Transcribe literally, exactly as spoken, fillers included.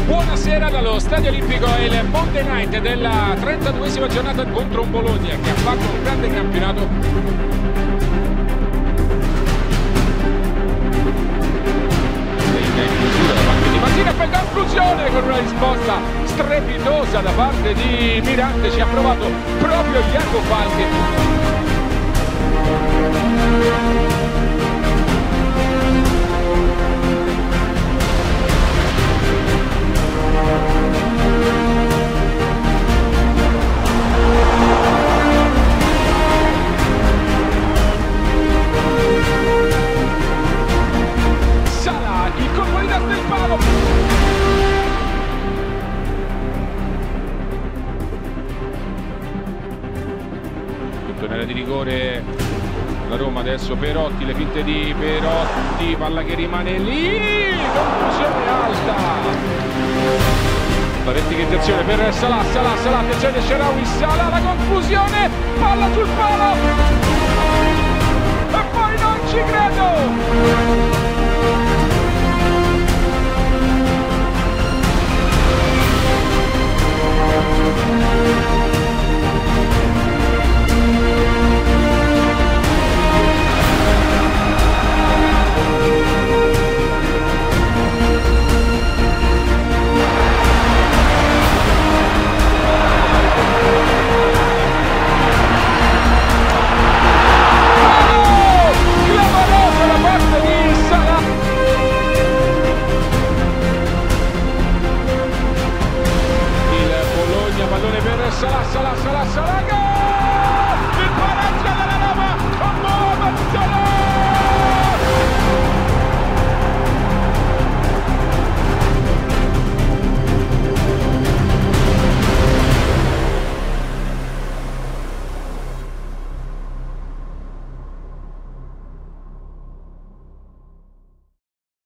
Buonasera dallo Stadio Olimpico, è il Monday Night della trentaduesima giornata contro un Bologna che ha fatto un grande campionato. Martina per la conclusione con una risposta strepitosa da parte di Mirante, ci ha provato proprio Jacopo Falchi. Salah, il colpo di testa del palo. Tutto nella di rigore la Roma, adesso Perotti, le finte di Perotti, palla che rimane lì, conclusione alta. La rettificazione per Salah, Salah, Salah, attenzione Shaarawy, Salah, la confusione, palla sul palo e poi non ci credo.